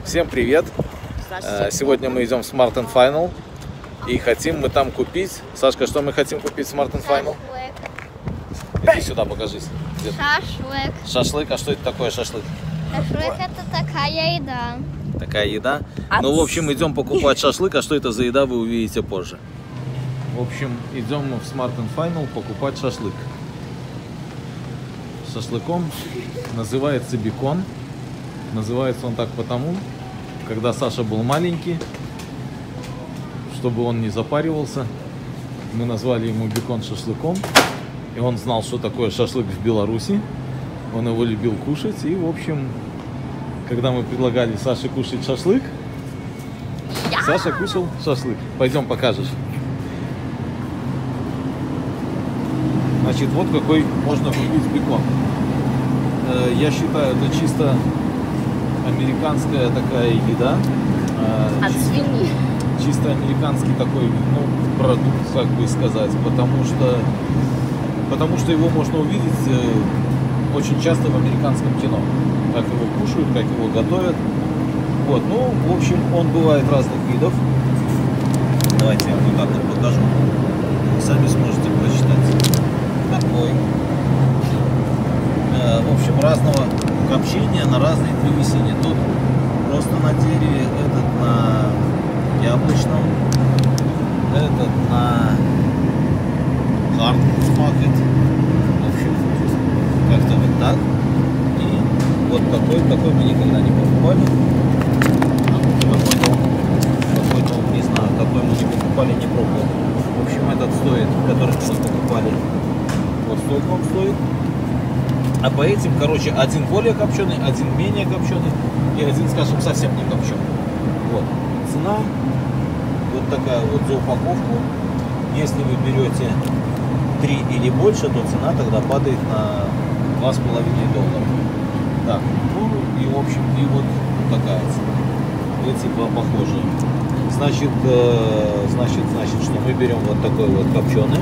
Всем привет! Сегодня мы идем в Smart & Final и хотим мы там купить... Сашка, что мы хотим купить в Smart & Final? Иди сюда, покажись. Шашлык. Шашлык? А что это такое шашлык? Шашлык — это такая еда. Такая еда? Ну, в общем, идем покупать шашлык, а что это за еда, вы увидите позже. В общем, идем мы в Smart & Final покупать шашлык. Шашлыком называется бекон. Называется он так потому, когда Саша был маленький, чтобы он не запаривался, мы назвали ему бекон шашлыком. И он знал, что такое шашлык в Беларуси. Он его любил кушать. И, в общем, когда мы предлагали Саше кушать шашлык, Саша кушал шашлык. Пойдем покажешь. Значит, вот какой можно купить бекон. Я считаю, это чисто американская такая еда. От свиньи. Чисто американский такой, продукт, как бы сказать. Потому что его можно увидеть очень часто в американском кино. Как его кушают, как его готовят. Вот, в общем, он бывает разных видов. Давайте я вам вот так вот покажу. Вы сами сможете прочитать. Такой. В общем, разного копчения на разной древесине. Тут просто на дереве, этот на яблочном, этот на hardwood bucket. В общем, как-то вот так. И вот такой мы никогда не покупали. Какой-то, не знаю, какой мы не покупали, не пробовал. В общем, этот стоит, который мы покупали, вот столько он стоит. А по этим, короче, один более копченый, один менее копченый и один, скажем, совсем не копченый. Вот. Цена вот такая вот за упаковку. Если вы берете 3 или больше, то цена тогда падает на $2,5. Так, и в общем, и вот такая цена. Эти похожие. Значит, что мы берем вот такой вот копченый.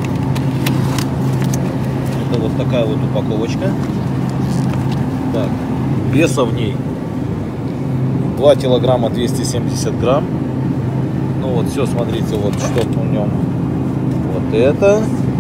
Это вот такая вот упаковочка. Так, веса в ней 2 килограмма 270 грамм. Ну вот, все, смотрите, вот что в нем. Вот это.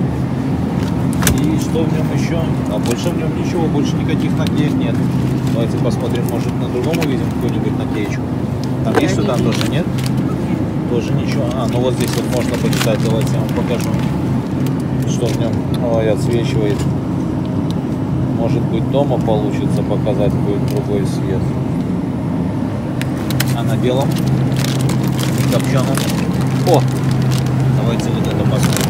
И что в нем еще? А больше в нем ничего, больше никаких наклеек нет. Давайте посмотрим, может на другом увидим какую-нибудь наклеечку. Там есть что-то, тоже нет? Тоже ничего. Ну вот здесь вот можно почитать, давайте я вам покажу. Что в нем? Ой, отсвечивает. Может быть, дома получится показать, будет другой свет. А на белом? Копченом. О! Давайте вот это посмотрим.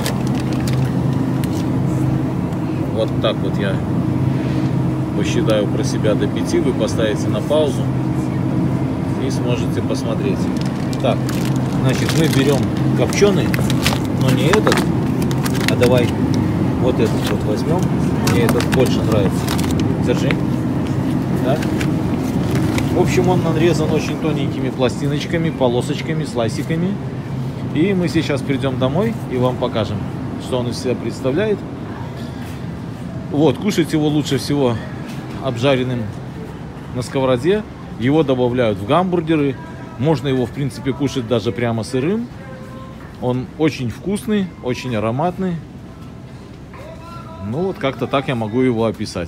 Вот так вот я посчитаю про себя до 5. Вы поставите на паузу и сможете посмотреть. Так, значит, мы берем копченый, но не этот. А давай вот этот вот возьмем. Мне этот больше нравится. Держи. Так. В общем, он нарезан очень тоненькими пластиночками, полосочками, слайсиками. И мы сейчас придем домой и вам покажем, что он из себя представляет. Вот, кушать его лучше всего обжаренным на сковороде. Его добавляют в гамбургеры. Можно его, в принципе, кушать даже прямо сырым. Он очень вкусный, очень ароматный. Ну вот как-то так я могу его описать.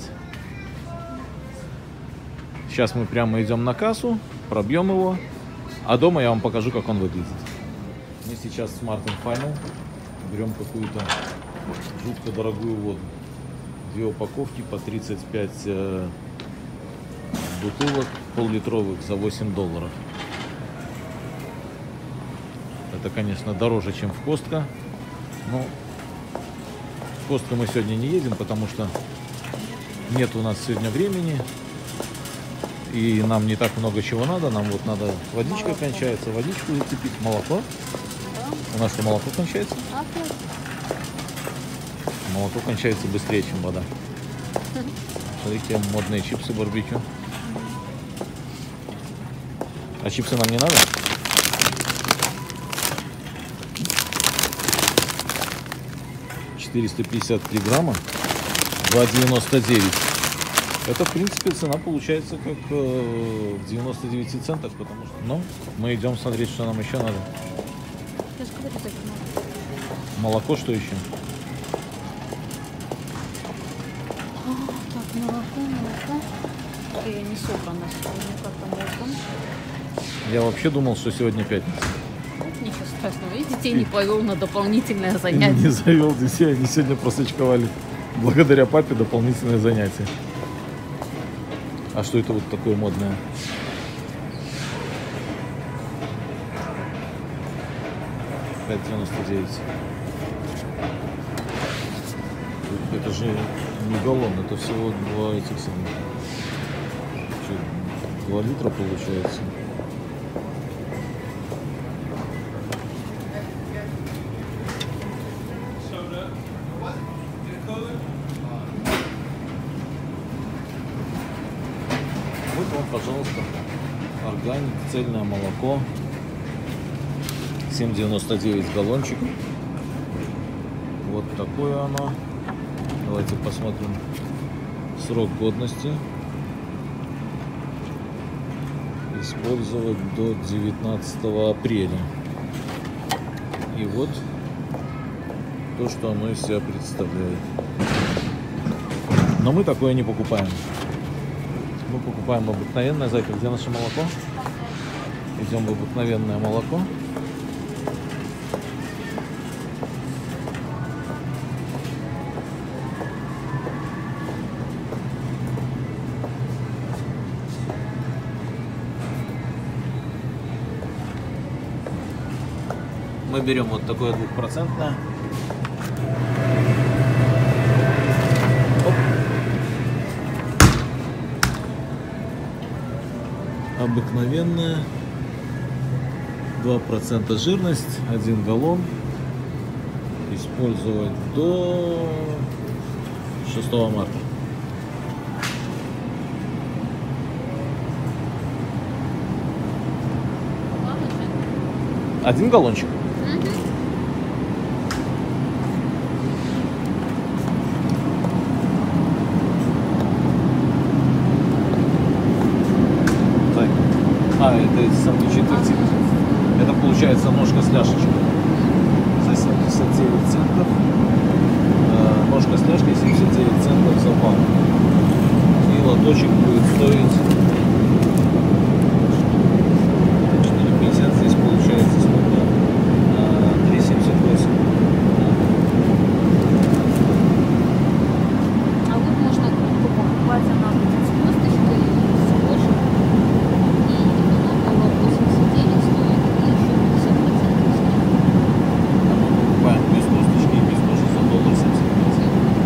Сейчас мы прямо идем на кассу, пробьем его. А дома я вам покажу, как он выглядит. Мы сейчас в Smart & Final берем какую-то жутко дорогую воду. 2 упаковки по 35 бутылок пол-литровых за $8. Это, конечно, дороже, чем в Costco. Но в Costco мы сегодня не едем, потому что нет у нас сегодня времени. И нам не так много чего надо. Нам вот надо, водичка кончается, водичку зацепить, молоко. У нас что, молоко кончается? Молоко кончается быстрее, чем вода. Смотрите, модные чипсы барбекю. А чипсы нам не надо? $453 грамма, $2,99. Это, в принципе, цена получается как в 99 центах, потому что... Ну, мы идем смотреть, что нам еще надо. Я же говорю, так много. Молоко, что еще? Так, молоко. Я не собрана сегодня, как там утром. Я вообще думал, что сегодня пятница. Ничего страшного. И детей не повел на дополнительное Не занятие. завел детей, они сегодня просочковали. Благодаря папе дополнительное занятие. А что это вот такое модное? $5.99. Это же не галлон, это всего 2 этих самых. Что, 2 литра получается. Вот вам, пожалуйста, органик, цельное молоко. 7,99 галлончик. Вот такое оно. Давайте посмотрим срок годности. Использовать до 19 апреля. И вот то, что оно из себя представляет. Но мы такое не покупаем. Мы покупаем обыкновенное. Зайка, где наше молоко? Идем в обыкновенное молоко. Мы берем вот такое 2%. Обыкновенная. 2% жирность, 1 галлон. Использовать до 6 марта. Один галлончик. Это сандвичи. Это получается ножка с ляшечкой за 79 центов. Ножка с ляжкой 79 центов за паунд. И лоточек будет стоить 4,50. Здесь получается сколько? 3,78. А вот можно группу покупать, она будет с косточкой, с кожей. И экономила 89 стоит, и еще 50% скидка. Покупаем без косточки и без кожи за $1.75.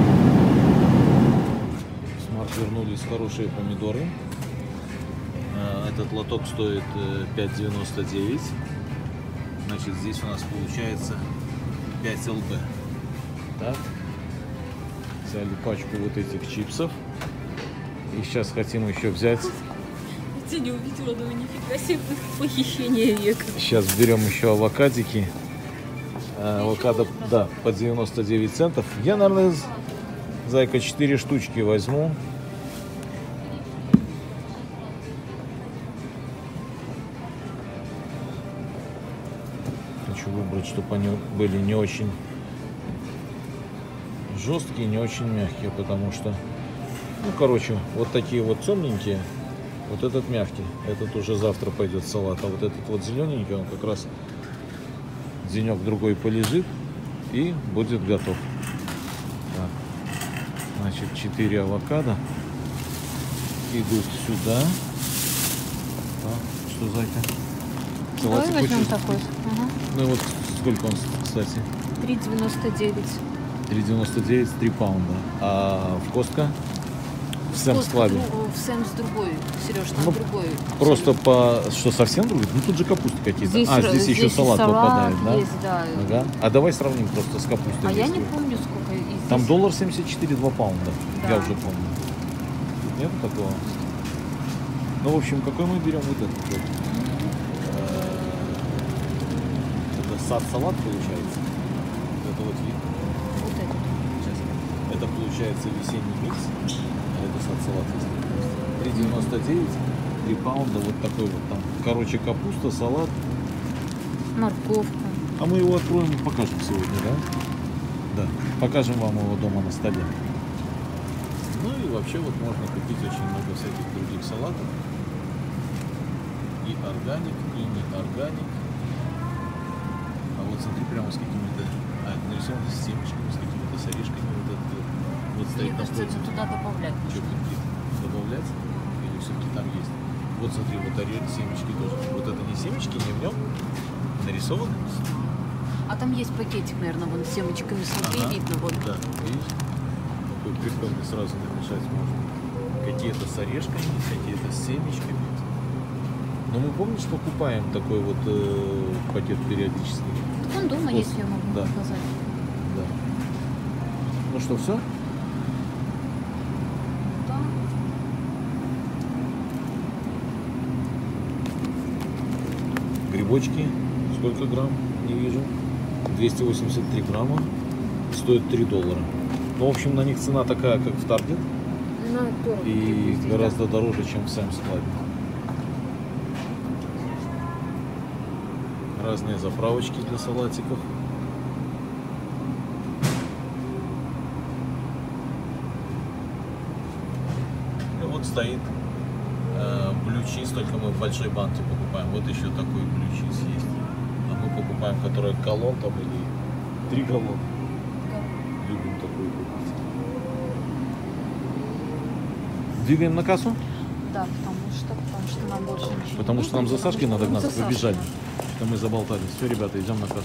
Смарт вернулись хорошие помидоры. Этот лоток стоит 5,99. Значит, здесь у нас получается 5 ЛБ. Так. Взяли пачку вот этих чипсов. И сейчас хотим еще взять. Я не увидела, но нифига себе похищение века. Сейчас берем еще авокадики. Авокадо, да, по 99 центов. Я, наверное, зайка 4 штучки возьму. Хочу выбрать, чтобы они были не очень жесткие, не очень мягкие, потому что, ну, короче, вот такие вот темненькие, вот этот мягкий, этот уже завтра пойдет в салат, а вот этот вот зелененький, он как раз денек-другой полежит и будет готов. Так. Значит, 4 авокадо идут сюда. Так, что, зайка? Давай возьмем хочешь? такой. Ага. Ну и вот сколько он, кстати? 3,99. 3,99, 3 паунда. А в Костко? В Сэмс-клабе? В Сэмс другой, Сереж, там Ну, другой. Просто по... Что, совсем другой? Ну тут же капуста какие-то. Здесь еще и салат попадает, да? есть, да. Ага. А давай сравним просто с капустой. А я не действует. помню, сколько. И Там здесь- $1.74, 2 паунда. Да. Я уже помню. Тут нет такого? Ну, в общем, какой мы берем вот этот вот? Это сад-салат получается. Вот это вот вид. Вот это. Сейчас. Это получается получается весенний микс. Это салат из капусты. 3,99, 3 паунда, вот такой вот там. Короче, капуста, салат. Морковка. А мы его откроем и покажем сегодня, да? Да. Покажем вам его дома на столе. Ну и вообще вот можно купить очень много всяких других салатов. И органик, и не органик. А вот смотри, прямо с какими-то нарисованы с семечками, с какими-то с орешками. Вот, это, вот стоит Мне кажется, напротив. это туда добавлять. Что, добавлять? Или все-таки там есть? Вот смотри, вот семечки тоже. Вот это не семечки, не в нем нарисованы? А там есть пакетик, наверное, вон с семечками, смотри, Ага, видно. Вот. да, видишь? Такой прикольный, сразу намешать можно. Какие-то с орешками, какие-то с семечками. Но мы, помнишь, покупаем такой вот пакет периодически. Так он дома Вот. есть, я могу Да. показать. Да. Ну что, все? Да. Грибочки. Сколько грамм? Не вижу. 283 грамма. Стоит $3. Ну, в общем, на них цена такая, как в Target. И гораздо дороже, чем в Sam's Club. Разные заправочки для салатиков. И вот стоит blue cheese, только мы в большой банке покупаем. Вот еще такой blue cheese есть. А мы покупаем, который галлон там или 3 галлона. Любим такую купить. Двигаем на кассу? Да, потому что нам больше ничего. Потому что нам за Сашкой надо гнаться, За побежали. Сашкой. Что мы заболтались. Все, ребята, идем на кассу.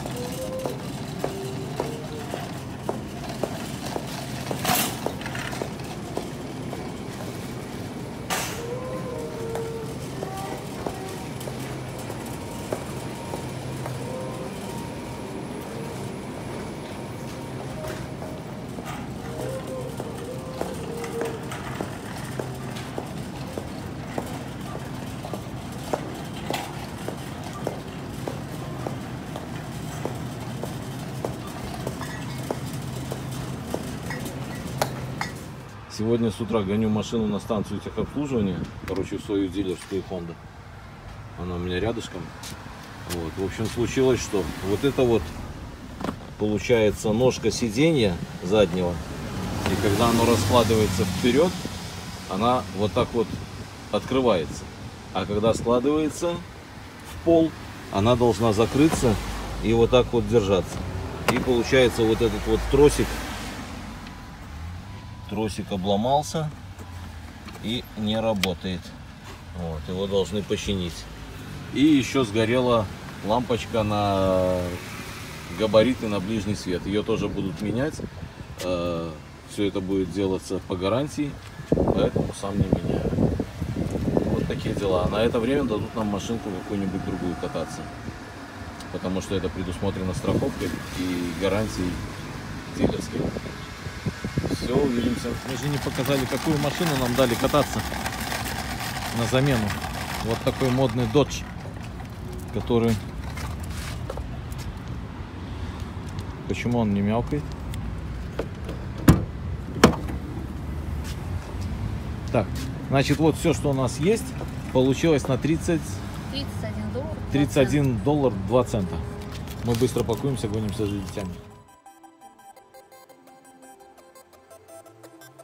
Сегодня с утра гоню машину на станцию техобслуживания, короче, в свою дилерскую Honda. Она у меня рядышком. Вот. В общем, случилось, что вот это вот получается ножка сиденья заднего. И когда оно раскладывается вперед, она вот так вот открывается. А когда складывается в пол, она должна закрыться и вот так вот держаться. И получается вот этот вот тросик обломался и не работает. Вот, его должны починить. И еще сгорела лампочка на габариты на ближний свет. Ее тоже будут менять. Все это будет делаться по гарантии, поэтому сам не меняю. Вот такие дела. А на это время дадут нам машинку какую-нибудь другую кататься. Потому что это предусмотрено страховкой и гарантией дилерской. Все, увидимся. Мы же не показали, какую машину нам дали кататься на замену. Вот такой модный Dodge, который... Почему он не мяукает? Так, значит, вот все, что у нас есть, получилось на 31 доллар 2 цента. Мы быстро пакуемся, гонимся за детьми.